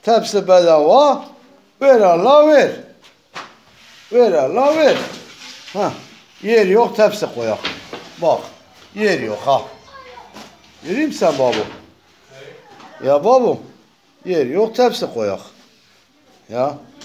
Tepsi bedava. Ver Allah ver. Ver Allah ver. Ha. Yer yok tepsi koyak. Bak. Yer yok ha. Göreyim sen babu. Ya babu. Yer yok tepsi koyak. Ya.